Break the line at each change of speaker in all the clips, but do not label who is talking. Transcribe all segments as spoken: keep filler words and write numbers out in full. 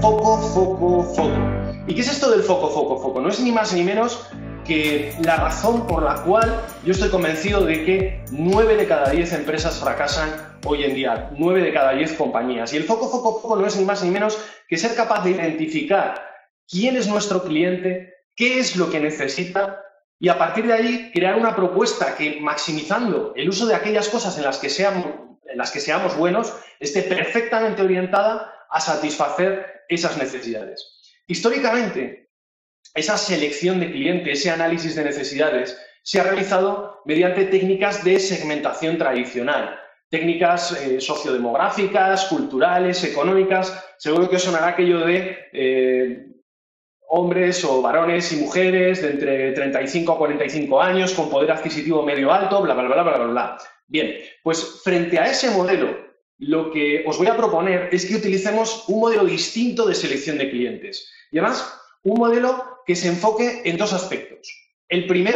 foco, foco, foco. ¿Y qué es esto del foco, foco, foco? No es ni más ni menos que la razón por la cual yo estoy convencido de que nueve de cada diez empresas fracasan hoy en día, nueve de cada diez compañías. Y el foco, foco, foco no es ni más ni menos que ser capaz de identificar quién es nuestro cliente, qué es lo que necesita y a partir de ahí crear una propuesta que, maximizando el uso de aquellas cosas en las que seamos, en las que seamos buenos, esté perfectamente orientada a satisfacer esas necesidades. Históricamente, esa selección de clientes, ese análisis de necesidades, se ha realizado mediante técnicas de segmentación tradicional, técnicas eh, sociodemográficas, culturales, económicas. Seguro que os sonará aquello de eh, hombres o varones y mujeres de entre treinta y cinco a cuarenta y cinco años con poder adquisitivo medio alto, bla, bla, bla, bla, bla, bla. Bien, pues frente a ese modelo, lo que os voy a proponer es que utilicemos un modelo distinto de selección de clientes. Y además, un modelo que se enfoque en dos aspectos. El primero,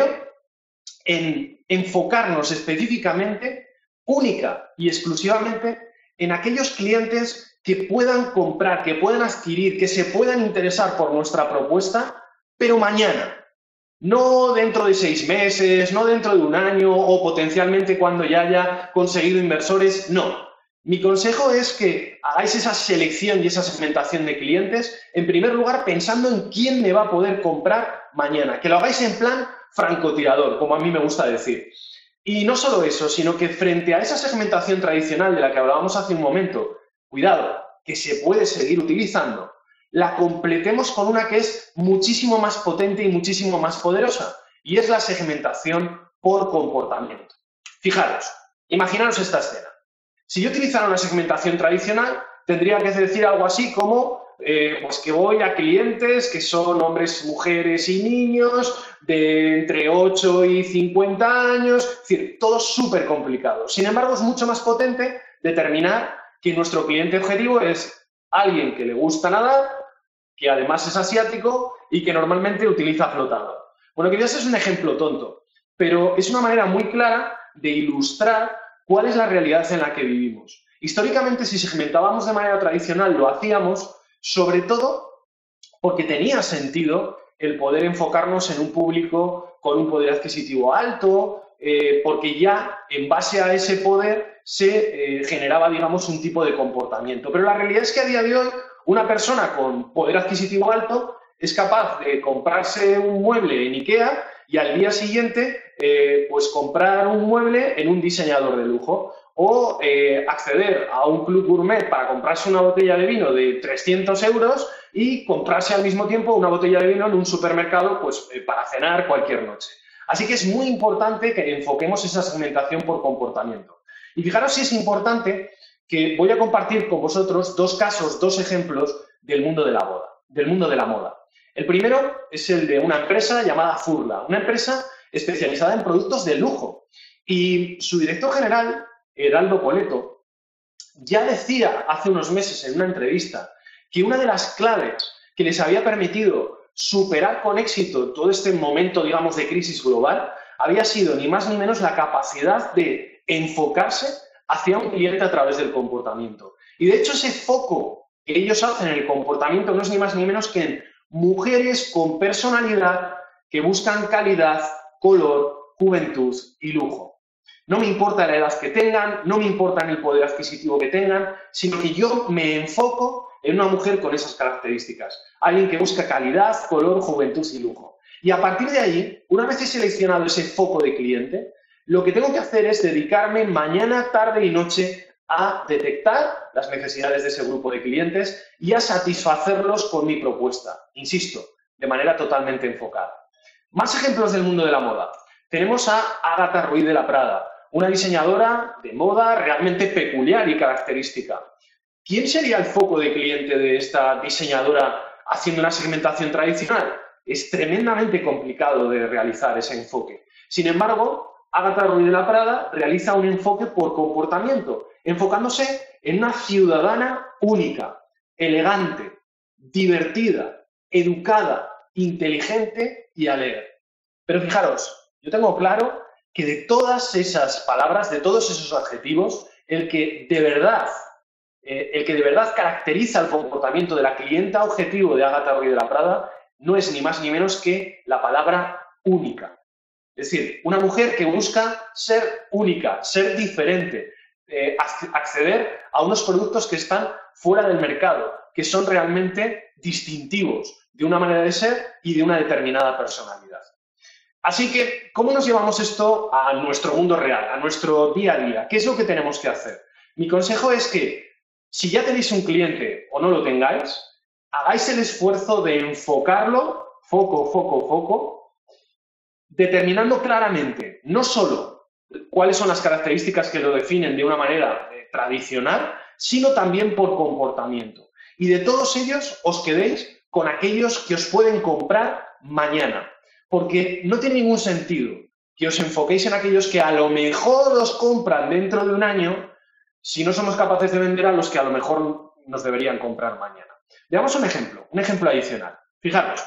en enfocarnos específicamente, única y exclusivamente, en aquellos clientes que puedan comprar, que puedan adquirir, que se puedan interesar por nuestra propuesta, pero mañana. No dentro de seis meses, no dentro de un año o potencialmente cuando ya haya conseguido inversores, no. Mi consejo es que hagáis esa selección y esa segmentación de clientes, en primer lugar, pensando en quién me va a poder comprar mañana. Que lo hagáis en plan francotirador, como a mí me gusta decir. Y no solo eso, sino que frente a esa segmentación tradicional de la que hablábamos hace un momento, cuidado, que se puede seguir utilizando, la completemos con una que es muchísimo más potente y muchísimo más poderosa, y es la segmentación por comportamiento. Fijaros, imaginaros esta escena. Si yo utilizara una segmentación tradicional, tendría que decir algo así como eh, pues que voy a clientes que son hombres, mujeres y niños de entre ocho y cincuenta años, es decir, todo súper complicado. Sin embargo, es mucho más potente determinar que nuestro cliente objetivo es alguien que le gusta nadar, que además es asiático y que normalmente utiliza flotador. Bueno, quizás es un ejemplo tonto, pero es una manera muy clara de ilustrar cuál es la realidad en la que vivimos. Históricamente, si segmentábamos de manera tradicional, lo hacíamos sobre todo porque tenía sentido el poder enfocarnos en un público con un poder adquisitivo alto, eh, porque ya en base a ese poder se eh, generaba, digamos, un tipo de comportamiento. Pero la realidad es que a día de hoy una persona con poder adquisitivo alto es capaz de comprarse un mueble en IKEA y al día siguiente eh, pues comprar un mueble en un diseñador de lujo o eh, acceder a un club gourmet para comprarse una botella de vino de trescientos euros y comprarse al mismo tiempo una botella de vino en un supermercado pues, eh, para cenar cualquier noche. Así que es muy importante que enfoquemos esa segmentación por comportamiento. Y fijaros si es importante que voy a compartir con vosotros dos casos, dos ejemplos del mundo de la moda, del mundo de la moda. El primero es el de una empresa llamada Furla, una empresa especializada en productos de lujo. Y su director general, Heraldo Poleto, ya decía hace unos meses en una entrevista que una de las claves que les había permitido superar con éxito todo este momento, digamos, de crisis global, había sido ni más ni menos la capacidad de enfocarse hacia un cliente a través del comportamiento. Y de hecho ese foco que ellos hacen en el comportamiento no es ni más ni menos que en mujeres con personalidad que buscan calidad, color, juventud y lujo. No me importa la edad que tengan, no me importa el poder adquisitivo que tengan, sino que yo me enfoco en una mujer con esas características. Alguien que busca calidad, color, juventud y lujo. Y a partir de ahí, una vez he seleccionado ese foco de cliente, lo que tengo que hacer es dedicarme mañana, tarde y noche a detectar las necesidades de ese grupo de clientes y a satisfacerlos con mi propuesta. Insisto, de manera totalmente enfocada. Más ejemplos del mundo de la moda. Tenemos a Ágata Ruiz de la Prada, una diseñadora de moda realmente peculiar y característica. ¿Quién sería el foco de cliente de esta diseñadora haciendo una segmentación tradicional? Es tremendamente complicado de realizar ese enfoque. Sin embargo, Ágata Ruiz de la Prada realiza un enfoque por comportamiento, enfocándose en una ciudadana única, elegante, divertida, educada, inteligente y alegre. Pero fijaros, yo tengo claro que de todas esas palabras, de todos esos adjetivos, el que de verdad eh, el que de verdad caracteriza el comportamiento de la clienta objetivo de Agatha Ruiz de la Prada no es ni más ni menos que la palabra única. Es decir, una mujer que busca ser única, ser diferente, eh, acceder a unos productos que están fuera del mercado, que son realmente distintivos de una manera de ser y de una determinada personalidad. Así que, ¿cómo nos llevamos esto a nuestro mundo real, a nuestro día a día? ¿Qué es lo que tenemos que hacer? Mi consejo es que, si ya tenéis un cliente o no lo tengáis, hagáis el esfuerzo de enfocarlo, foco, foco, foco, determinando claramente no solo cuáles son las características que lo definen de una manera eh, tradicional, sino también por comportamiento. Y de todos ellos os quedéis con aquellos que os pueden comprar mañana. Porque no tiene ningún sentido que os enfoquéis en aquellos que a lo mejor os compran dentro de un año si no somos capaces de vender a los que a lo mejor nos deberían comprar mañana. Veamos un ejemplo, un ejemplo adicional. Fijaros,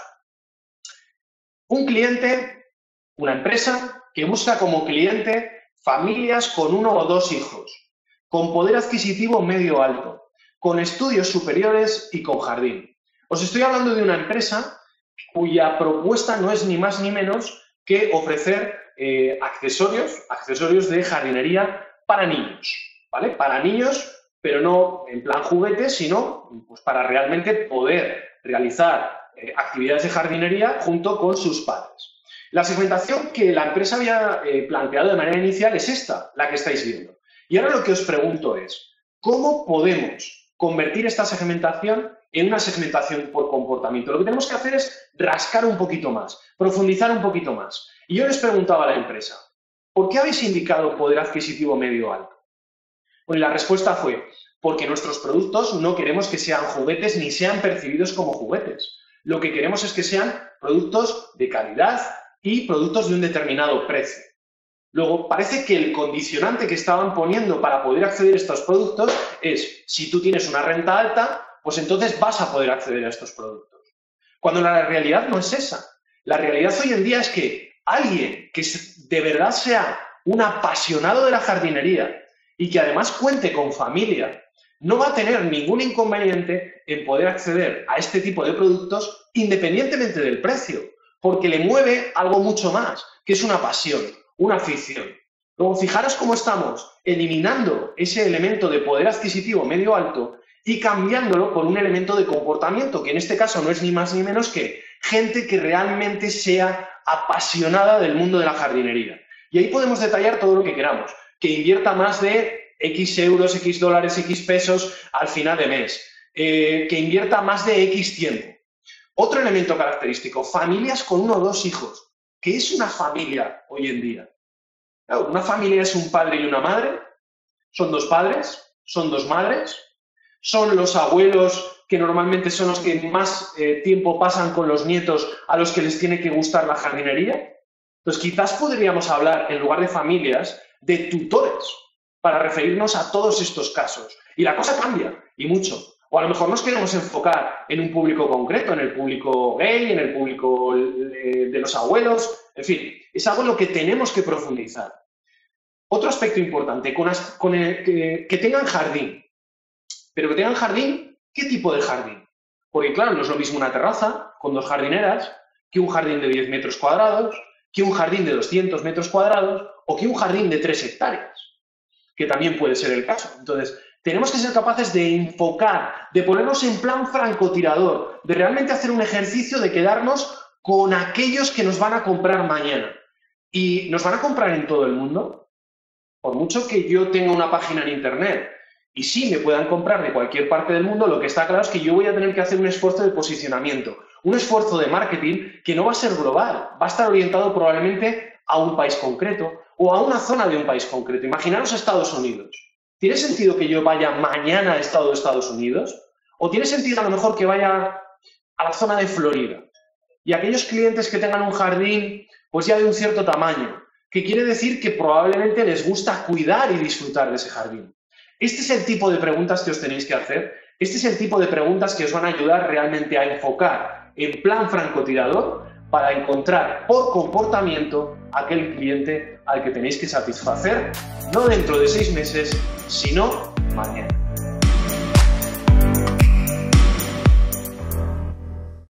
un cliente, una empresa que busca como cliente familias con uno o dos hijos, con poder adquisitivo medio alto, con estudios superiores y con jardín. Os estoy hablando de una empresa cuya propuesta no es ni más ni menos que ofrecer eh, accesorios, accesorios de jardinería para niños, ¿vale? Para niños, pero no en plan juguetes, sino pues, para realmente poder realizar eh, actividades de jardinería junto con sus padres. La segmentación que la empresa había eh, planteado de manera inicial es esta, la que estáis viendo. Y ahora lo que os pregunto es, ¿cómo podemos convertir esta segmentación en una segmentación por comportamiento? Lo que tenemos que hacer es rascar un poquito más, profundizar un poquito más. Y yo les preguntaba a la empresa, ¿por qué habéis indicado poder adquisitivo medio alto? Bueno, y la respuesta fue, porque nuestros productos no queremos que sean juguetes ni sean percibidos como juguetes. Lo que queremos es que sean productos de calidad y productos de un determinado precio. Luego, parece que el condicionante que estaban poniendo para poder acceder a estos productos es, si tú tienes una renta alta, pues entonces vas a poder acceder a estos productos. Cuando la realidad no es esa. La realidad hoy en día es que alguien que de verdad sea un apasionado de la jardinería y que además cuente con familia, no va a tener ningún inconveniente en poder acceder a este tipo de productos independientemente del precio, porque le mueve algo mucho más, que es una pasión, una afición. Luego, fijaros cómo estamos eliminando ese elemento de poder adquisitivo medio alto y cambiándolo por un elemento de comportamiento, que en este caso no es ni más ni menos que gente que realmente sea apasionada del mundo de la jardinería. Y ahí podemos detallar todo lo que queramos, que invierta más de X euros, X dólares, X pesos al final de mes, eh, que invierta más de X tiempo. Otro elemento característico, familias con uno o dos hijos. ¿Qué es una familia hoy en día? Claro, una familia es un padre y una madre, son dos padres, son dos madres, son los abuelos que normalmente son los que más eh, tiempo pasan con los nietos a los que les tiene que gustar la jardinería. Entonces quizás podríamos hablar, en lugar de familias, de tutores, para referirnos a todos estos casos. Y la cosa cambia, y mucho. O a lo mejor nos queremos enfocar en un público concreto, en el público gay, en el público de los abuelos, en fin, es algo en lo que tenemos que profundizar. Otro aspecto importante, con, con el, que, que tengan jardín. Pero que tengan jardín, ¿qué tipo de jardín? Porque claro, no es lo mismo una terraza con dos jardineras que un jardín de diez metros cuadrados, que un jardín de doscientos metros cuadrados o que un jardín de tres hectáreas, que también puede ser el caso. Entonces, tenemos que ser capaces de enfocar, de ponernos en plan francotirador, de realmente hacer un ejercicio de quedarnos con aquellos que nos van a comprar mañana. ¿Y nos van a comprar en todo el mundo? Por mucho que yo tenga una página en Internet y sí me puedan comprar de cualquier parte del mundo, lo que está claro es que yo voy a tener que hacer un esfuerzo de posicionamiento, un esfuerzo de marketing que no va a ser global, va a estar orientado probablemente a un país concreto o a una zona de un país concreto. Imaginaros Estados Unidos. ¿Tiene sentido que yo vaya mañana a Estado de Estados Unidos? ¿O tiene sentido a lo mejor que vaya a la zona de Florida? Y aquellos clientes que tengan un jardín pues ya de un cierto tamaño, que quiere decir que probablemente les gusta cuidar y disfrutar de ese jardín. Este es el tipo de preguntas que os tenéis que hacer. Este es el tipo de preguntas que os van a ayudar realmente a enfocar en plan francotirador para encontrar por comportamiento aquel cliente al que tenéis que satisfacer, no dentro de seis meses, sino mañana.